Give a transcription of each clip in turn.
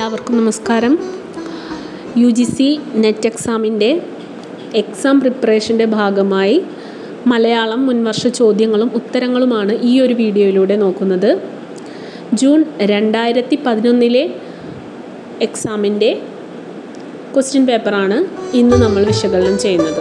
എല്ലാവർക്കും നമസ്കാരം. UGC net എക്സാമിൻ്റെ എക്സാം പ്രിപ്പറേഷൻ്റെ ഭാഗമായി മലയാളം മുൻവർഷ ചോദ്യങ്ങളും ഉത്തരങ്ങളുമാണ് ഈ ഒരു വീഡിയോയിലൂടെ നോക്കുന്നത്. ജൂൺ 2011 എക്സാമിൻ്റെ ക്വസ്റ്റ്യൻ പേപ്പറാണ് ഇന്ന് നമ്മൾ വിശകലനം ചെയ്യുന്നത്.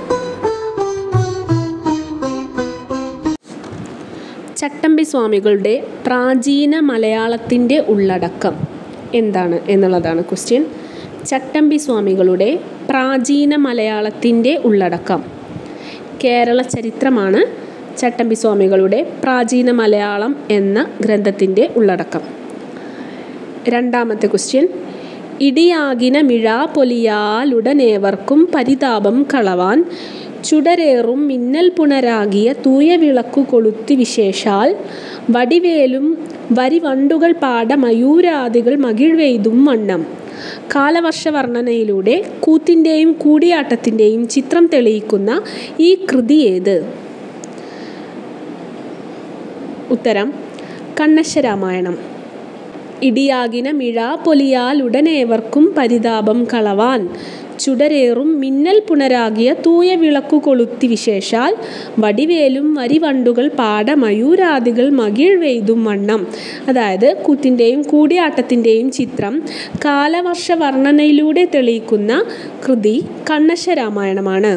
ചട്ടമ്പി സ്വാമികളുടെ പ്രാചീന മലയാളത്തിൻ്റെ ഉള്ളടക്കം എന്താണ് എന്നുള്ളതാണ് ക്വസ്റ്റ്യൻ. ചട്ടമ്പി സ്വാമികളുടെ പ്രാചീന മലയാളത്തിൻ്റെ ഉള്ളടക്കം. കേരള ചരിത്രമാണ് ചട്ടമ്പി സ്വാമികളുടെ പ്രാചീന മലയാളം എന്ന ഗ്രന്ഥത്തിൻ്റെ ഉള്ളടക്കം. രണ്ടാമത്തെ ക്വസ്റ്റ്യൻ, ഇടിയാകിന മിഴാ പൊലിയാലുടനേവർക്കും പരിതാപം കളവാൻ ചുടരേറും മിന്നൽ പുണരാകിയ തൂയ വിളക്കു കൊളുത്തി വിശേഷാൽ വടിവേലും വരിവണ്ടുകൾ പാട മയൂരാദികൾ മകിഴ്വെയ്തും വണ്ണം. കാലവർഷ വർണ്ണനയിലൂടെ കൂത്തിൻ്റെയും കൂടിയാട്ടത്തിൻ്റെയും ചിത്രം തെളിയിക്കുന്ന ഈ കൃതി ഏത്? ഉത്തരം കണ്ണശ്ശരാമായണം. ഇടിയാകിന മിഴാ പൊലിയാലുടനേവർക്കും പരിതാപം കളവാൻ ചുടരേറും മിന്നൽ പുണരാകിയ തൂയ വിളക്കു കൊളുത്തി വിശേഷാൽ വടിവേലും വരിവണ്ടുകൾ പാട മയൂരാദികൾ മകിഴ്വെയ്തും വണ്ണം. അതായത് കൂത്തിൻ്റെയും കൂടിയാട്ടത്തിൻ്റെയും ചിത്രം കാലവർഷ വർണ്ണനയിലൂടെ തെളിയിക്കുന്ന കൃതി കണ്ണശ്ശരാമായണമാണ്.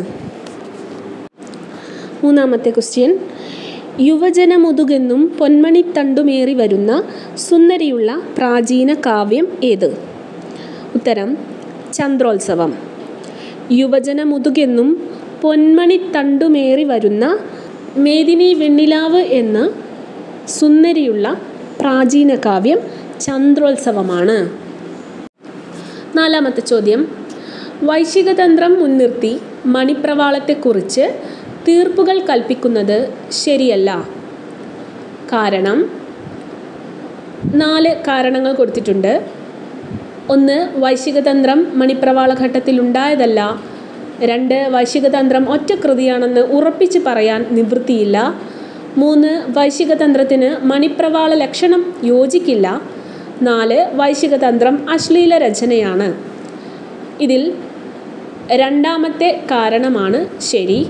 മൂന്നാമത്തെ ക്വസ്റ്റ്യൻ, യുവജനമുതുകെന്നും പൊന്മണിത്തണ്ടുമേറി വരുന്ന സുന്ദരിയുള്ള പ്രാചീന കാവ്യം ഏത്? ഉത്തരം ചന്ദ്രോത്സവം. യുവജനമുതുകെന്നും പൊന്മണിത്തണ്ടുമേറി വരുന്ന മേദിനി വെണ്ണിലാവ് എന്ന സുന്ദരിയുള്ള പ്രാചീന കാവ്യം ചന്ദ്രോത്സവമാണ്. നാലാമത്തെ ചോദ്യം, വൈശികതന്ത്രം മുൻനിർത്തി മണിപ്രവാളത്തെക്കുറിച്ച് തീർപ്പുകൾ കൽപ്പിക്കുന്നത് ശരിയല്ല. കാരണം 4 കാരണങ്ങൾ കൊടുത്തിട്ടുണ്ട്. 1, വൈശികതന്ത്രം മണിപ്രവാളഘട്ടത്തിൽ ഉണ്ടായതല്ല. 2, വൈശികതന്ത്രം ഒറ്റ കൃതിയാണെന്ന് ഉറപ്പിച്ച് പറയാൻ നിവൃത്തിയില്ല. 3, വൈശികതന്ത്രത്തിന് മണിപ്രവാള ലക്ഷണം യോജിക്കില്ല. 4, വൈശികതന്ത്രം അശ്ലീല രചനയാണ്. ഇതിൽ രണ്ടാമത്തെ കാരണമാണ് ശരി.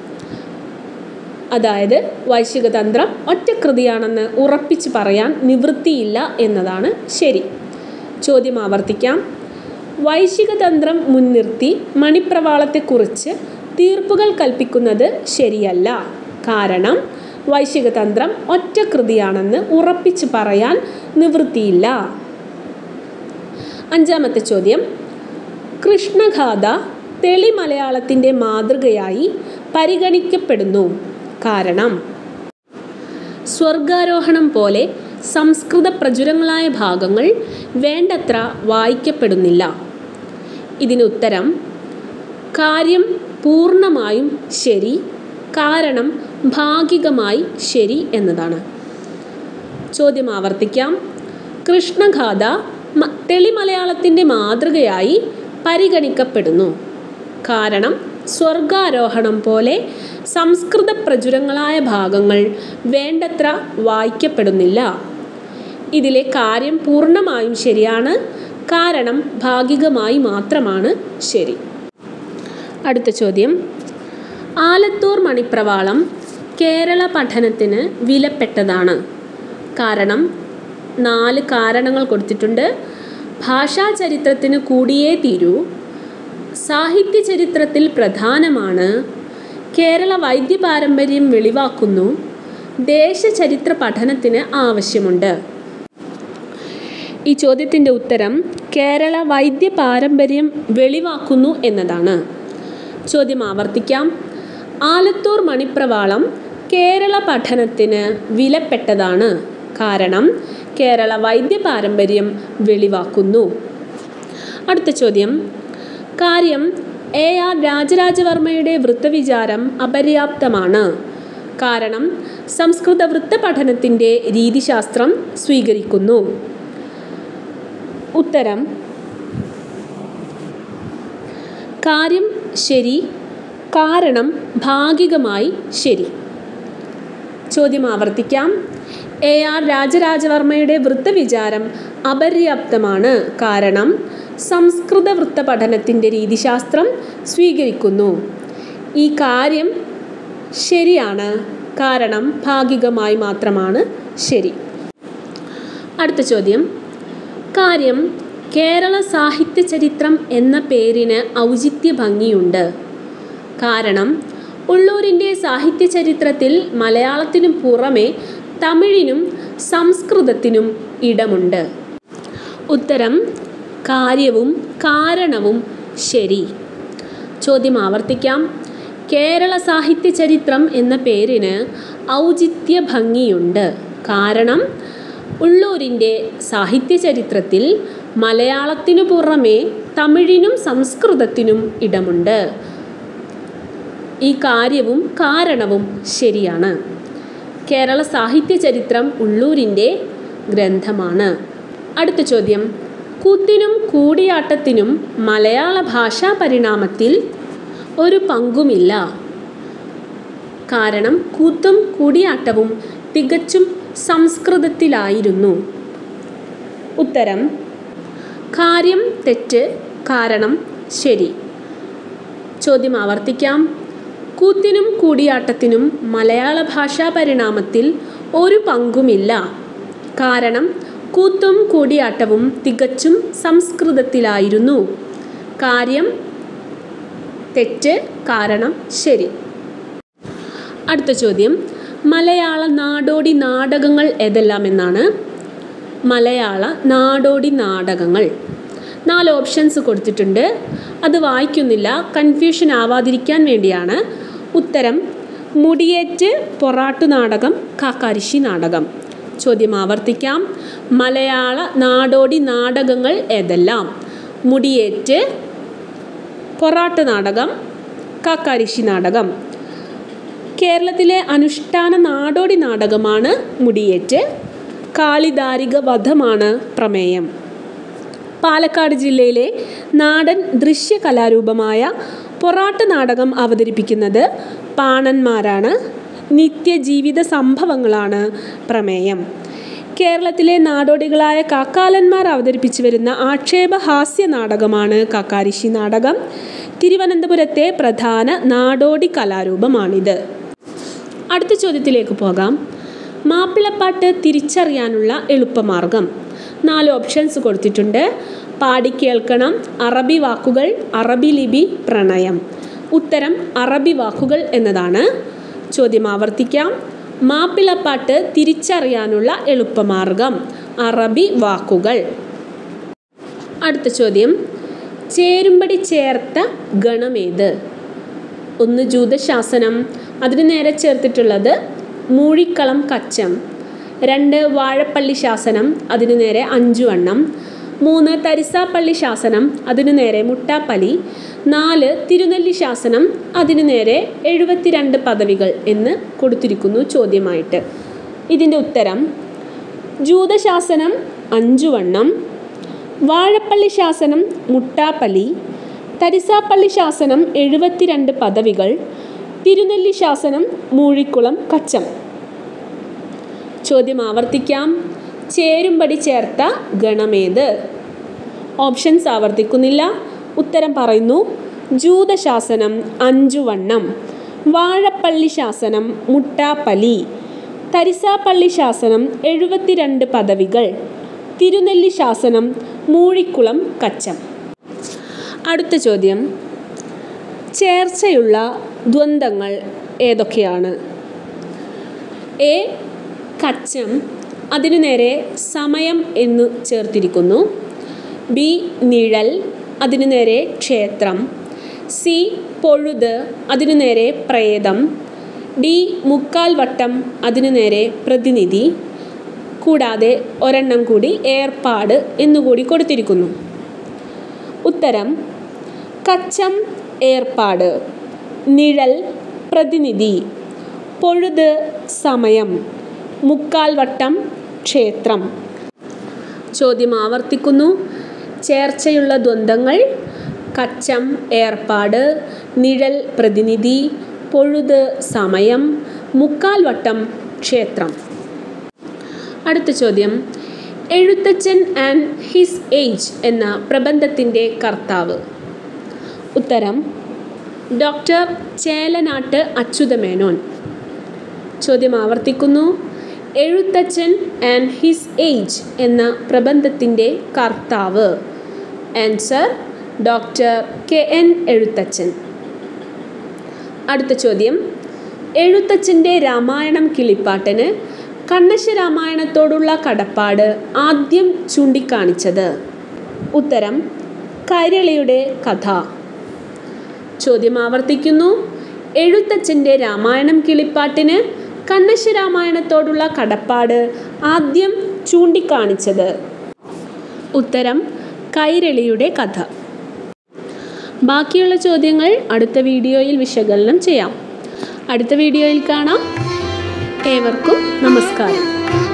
അതായത് വൈശികതന്ത്രം ഒറ്റ കൃതിയാണെന്ന് ഉറപ്പിച്ച് പറയാൻ നിവൃത്തിയില്ല എന്നതാണ് ശരി. ചോദ്യം ആവർത്തിക്കാം. വൈശികതന്ത്രം മുൻനിർത്തി മണിപ്രവാളത്തെക്കുറിച്ച് തീർപ്പുകൾ കൽപ്പിക്കുന്നത് ശരിയല്ല. കാരണം വൈശികതന്ത്രം ഒറ്റ കൃതിയാണെന്ന് ഉറപ്പിച്ച് പറയാൻ നിവൃത്തിയില്ല. അഞ്ചാമത്തെ ചോദ്യം, കൃഷ്ണഗാഥ തെളി മലയാളത്തിൻ്റെ മാതൃകയായി പരിഗണിക്കപ്പെടുന്നു. കാരണം സ്വർഗാരോഹണം പോലെ സംസ്കൃത പ്രചുരങ്ങളായ ഭാഗങ്ങൾ വേണ്ടത്ര വായിക്കപ്പെടുന്നില്ല. ഇതിനുത്തരം കാര്യം പൂർണ്ണമായും ശരി, കാരണം ഭാഗികമായി ശരി എന്നതാണ്. ചോദ്യം ആവർത്തിക്കാം. കൃഷ്ണഗാഥ തെളി മലയാളത്തിൻ്റെ മാതൃകയായി പരിഗണിക്കപ്പെടുന്നു. കാരണം സ്വർഗാരോഹണം പോലെ സംസ്കൃത പ്രചുരങ്ങളായ ഭാഗങ്ങൾ വേണ്ടത്ര വായിക്കപ്പെടുന്നില്ല. ഇതിലെ കാര്യം പൂർണ്ണമായും ശരിയാണ്, കാരണം ഭാഗികമായി മാത്രമാണ് ശരി. അടുത്ത ചോദ്യം, ആലത്തൂർ മണിപ്രവാളം കേരള പഠനത്തിന് വിലപ്പെട്ടതാണ്. കാരണം 4 കാരണങ്ങൾ കൊടുത്തിട്ടുണ്ട്. ഭാഷാചരിത്രത്തിന് കൂടിയേ തീരൂ, സാഹിത്യ ചരിത്രത്തിൽ പ്രധാനമാണ്, കേരള വൈദ്യ പാരമ്പര്യം വെളിവാക്കുന്നു, ദേശചരിത്ര പഠനത്തിന് ആവശ്യമുണ്ട്. ഈ ചോദ്യത്തിൻ്റെ ഉത്തരം കേരള വൈദ്യ പാരമ്പര്യം വെളിവാക്കുന്നു എന്നതാണ്. ചോദ്യം ആവർത്തിക്കാം. ആലത്തൂർ മണിപ്രവാളം കേരള പഠനത്തിന് വിലപ്പെട്ടതാണ്. കാരണം കേരള വൈദ്യ പാരമ്പര്യം വെളിവാക്കുന്നു. അടുത്ത ചോദ്യം, കാര്യം AR രാജരാജവർമ്മയുടെ വൃത്തവിചാരം അപര്യാപ്തമാണ്. കാരണം സംസ്കൃത വൃത്തപഠനത്തിൻ്റെ രീതിശാസ്ത്രം സ്വീകരിക്കുന്നു. ഉത്തരം കാര്യം ശരി, കാരണം ഭാഗികമായി ശരി. ചോദ്യം ആവർത്തിക്കാം. AR രാജരാജവർമ്മയുടെ വൃത്തവിചാരം അപര്യാപ്തമാണ്. കാരണം സംസ്കൃത വൃത്ത പഠനത്തിൻ്റെ രീതിശാസ്ത്രം സ്വീകരിക്കുന്നു. ഈ കാര്യം ശരിയാണ്. കാരണം ഭാഗികമായി മാത്രമാണ് ശരി. അടുത്ത ചോദ്യം. കാര്യം കേരള സാഹിത്യ ചരിത്രം എന്ന പേരിന് ഔചിത്യ ഭംഗിയുണ്ട്. കാരണം ഉള്ളൂരിൻ്റെ സാഹിത്യ ചരിത്രത്തിൽ മലയാളത്തിനു പുറമെ തമിഴിനും സംസ്കൃതത്തിനും ഇടമുണ്ട്. ഉത്തരം കാര്യവും കാരണവും ശരി. ചോദ്യം ആവർത്തിക്കാം. കേരള സാഹിത്യ ചരിത്രം എന്ന പേരിന് ഔചിത്യ ഭംഗിയുണ്ട്. കാരണം ഉള്ളൂരിൻ്റെ സാഹിത്യ ചരിത്രത്തിൽ മലയാളത്തിനു പുറമെ തമിഴിനും സംസ്കൃതത്തിനും ഇടമുണ്ട്. ഈ കാര്യവും കാരണവും ശരിയാണ്. കേരള സാഹിത്യ ചരിത്രം ഉള്ളൂരിൻ്റെ ഗ്രന്ഥമാണ്. അടുത്ത ചോദ്യം. കൂത്തിനും കൂടിയാട്ടത്തിനും മലയാള ഭാഷാ പരിണാമത്തിൽ ഒരു പങ്കുമില്ല. കാരണം കൂത്തും കൂടിയാട്ടവും തികച്ചും സംസ്കൃതത്തിലായിരുന്നു. ഉത്തരം കാര്യം തെറ്റ്, കാരണം ശരി. ചോദ്യം ആവർത്തിക്കാം. കൂത്തിനും കൂടിയാട്ടത്തിനും മലയാള ഭാഷാ പരിണാമത്തിൽ ഒരു പങ്കുമില്ല. കാരണം കൂത്തും കൂടിയാട്ടവും തികച്ചും സംസ്കൃതത്തിലായിരുന്നു. കാര്യം തെറ്റ്, കാരണം ശരി. അടുത്ത ചോദ്യം. മലയാള നാടോടി നാടകങ്ങൾ ഏതെല്ലാമെന്നാണ്. മലയാള നാടോടി നാടകങ്ങൾ 4 ഓപ്ഷൻസ് കൊടുത്തിട്ടുണ്ട്. അത് വായിക്കുന്നില്ല, കൺഫ്യൂഷൻ ആവാതിരിക്കാൻ വേണ്ടിയാണ്. ഉത്തരം മുടിയേറ്റ്, പൊറാട്ടു നാടകം, കാക്കാരിശ്ശി നാടകം. ചോദ്യം ആവർത്തിക്കാം. മലയാള നാടോടി നാടകങ്ങൾ ഏതെല്ലാം? മുടിയേറ്റ്, പൊറാട്ടു നാടകം, കാക്കാരിശ്ശി നാടകം. കേരളത്തിലെ അനുഷ്ഠാന നാടോടി നാടകമാണ് മുടിയേറ്റ്. കാളിദാരിക വധമാണ് പ്രമേയം. പാലക്കാട് ജില്ലയിലെ നാടൻ ദൃശ്യ കലാരൂപമായ പൊറാട്ട് നാടകം അവതരിപ്പിക്കുന്നത് പാണന്മാരാണ്. നിത്യജീവിത സംഭവങ്ങളാണ് പ്രമേയം. കേരളത്തിലെ നാടോടികളായ കാക്കാലന്മാർ അവതരിപ്പിച്ചു വരുന്ന ആക്ഷേപഹാസ്യ നാടകമാണ് കാക്കാരിശ്ശി നാടകം. തിരുവനന്തപുരത്തെ പ്രധാന നാടോടി കലാരൂപമാണിത്. അടുത്ത ചോദ്യത്തിലേക്ക് പോകാം. മാപ്പിളപ്പാട്ട് തിരിച്ചറിയാനുള്ള എളുപ്പമാർഗം. 4 ഓപ്ഷൻസ് കൊടുത്തിട്ടുണ്ട്. പാടിക്കേൾക്കണം, അറബി വാക്കുകൾ, അറബി ലിപി, പ്രണയം. ഉത്തരം അറബി വാക്കുകൾ എന്നതാണ്. ചോദ്യം ആവർത്തിക്കാം. മാപ്പിളപ്പാട്ട് തിരിച്ചറിയാനുള്ള എളുപ്പമാർഗം അറബി വാക്കുകൾ. അടുത്ത ചോദ്യം. ചേരുംപടി ചേർത്ത ഗണമേത്? 1 ജൂതശാസനം, അതിന് നേരെ ചേർത്തിട്ടുള്ളത് മൂഴിക്കളം കച്ചം. 2 വാഴപ്പള്ളി ശാസനം, അതിന് നേരെ 5 വണ്ണം. 3 തരിസാപ്പള്ളി ശാസനം, അതിന് നേരെ മുട്ടാപ്പലി. 4 തിരുനെല്ലി ശാസനം, അതിന് നേരെ 72 പദവികൾ എന്ന് കൊടുത്തിരിക്കുന്നു ചോദ്യമായിട്ട്. ഇതിൻ്റെ ഉത്തരം ജൂതശാസനം 5 വണ്ണം, വാഴപ്പള്ളി ശാസനം മുട്ടാപ്പലി, തരിസാപ്പള്ളി ശാസനം 72 പദവികൾ, തിരുനെല്ലി ശാസനം മൂഴിക്കുളം കച്ചം. ചോദ്യം ആവർത്തിക്കാം. ചേരുംപടി ചേർത്ത ഗണമേത്? ഓപ്ഷൻസ് ആവർത്തിക്കുന്നില്ല. ഉത്തരം പറയുന്നു. ജൂതശാസനം 5 വണ്ണം, വാഴപ്പള്ളി ശാസനം മുട്ടാപ്പലി, തരിസാപ്പള്ളി ശാസനം 72 പദവികൾ, തിരുനെല്ലി ശാസനം മൂഴിക്കുളം കച്ചം. അടുത്ത ചോദ്യം. ചേർച്ചയുള്ള ദ്വന്ദ്ങ്ങൾ ഏതൊക്കെയാണ്? എ കച്ചം, അതിനു നേരെ സമയം എന്നു ചേർത്തിരിക്കുന്നു. ബി നിഴൽ, അതിനു നേരെ ക്ഷേത്രം. സി പൊഴുത്, അതിനു നേരെ പ്രേതം. ഡി മുക്കാൽ വട്ടം, അതിനു നേരെ പ്രതിനിധി. കൂടാതെ ഒരെണ്ണം കൂടി ഏർപ്പാട് എന്നുകൂടി കൊടുത്തിരിക്കുന്നു. ഉത്തരം കച്ചം ഏർപ്പാട്, നിഴൽ പ്രതിനിധി, പൊഴുത് സമയം, മുക്കാൽ വട്ടം ക്ഷേത്രം. ചോദ്യം ആവർത്തിക്കുന്നു. ചേർച്ചയുള്ള ദ്വന്ദ്ങ്ങൾ കച്ചം ഏർപ്പാട്, നിഴൽ പ്രതിനിധി, പൊഴുത് സമയം, മുക്കാൽ വട്ടം ക്ഷേത്രം. അടുത്ത ചോദ്യം, എഴുത്തച്ഛൻ ആൻഡ് ഹിസ് ഏജ് എന്ന പ്രബന്ധത്തിൻ്റെ കർത്താവ്. ഉത്തരം ഡോക്ടർ ചേലനാട്ട് അച്യുതമേനോൻ. ചോദ്യം ആവർത്തിക്കുന്നു. എഴുത്തച്ഛൻ ആൻഡ് ഹിസ് ഏജ് എന്ന പ്രബന്ധത്തിൻ്റെ കർത്താവ്. Answer doctor KN Ezhuthachan. അടുത്ത ചോദ്യം, എഴുത്തച്ഛൻ്റെ രാമായണം കിളിപ്പാട്ടിന് കണ്ണശ്ശ രാമായണത്തോടുള്ള കടപ്പാട് ആദ്യം ചൂണ്ടിക്കാണിച്ചത്. ഉത്തരം കൈരളിയുടെ കഥ. ചോദ്യം ആവർത്തിക്കുന്നു. എഴുത്തച്ഛൻ്റെ രാമായണം കിളിപ്പാട്ടിന് കണ്ണശ്ശ രാമായണത്തോടുള്ള കടപ്പാട് ആദ്യം ചൂണ്ടിക്കാണിച്ചത്. ഉത്തരം കൈരളിയുടെ കഥ. ബാക്കിയുള്ള ചോദ്യങ്ങൾ അടുത്ത വീഡിയോയിൽ വിശകലനം ചെയ്യാം. അടുത്ത വീഡിയോയിൽ കാണാം. ഏവർക്കും നമസ്കാരം.